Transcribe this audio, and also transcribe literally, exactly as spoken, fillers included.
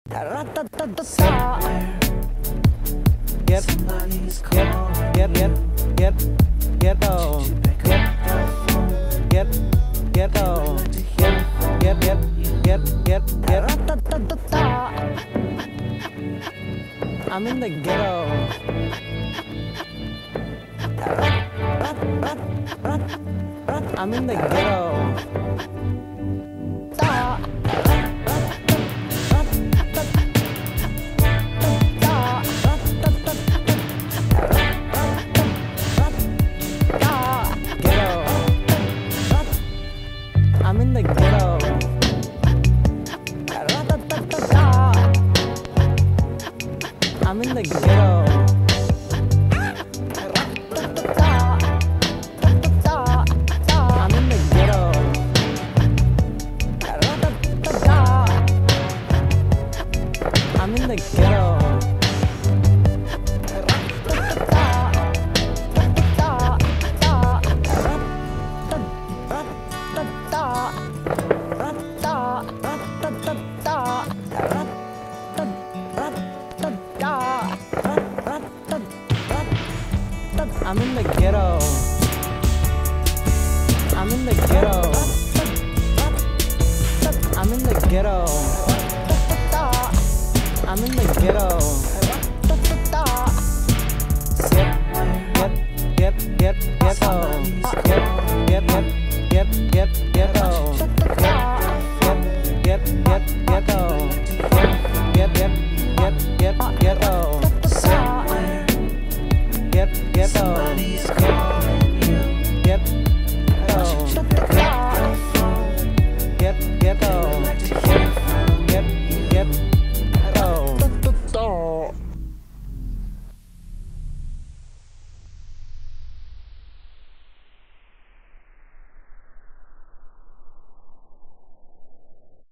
Ratatata. Get, get, get, get, get, ghetto. Get, get, ghetto. Get, get, get, get, get, get. Ratatata. I'm in the ghetto. I'm in the ghetto. I'm in the ghetto. I'm in the ghetto. I'm in the ghetto. I'm in the ghetto. I'm in the ghetto.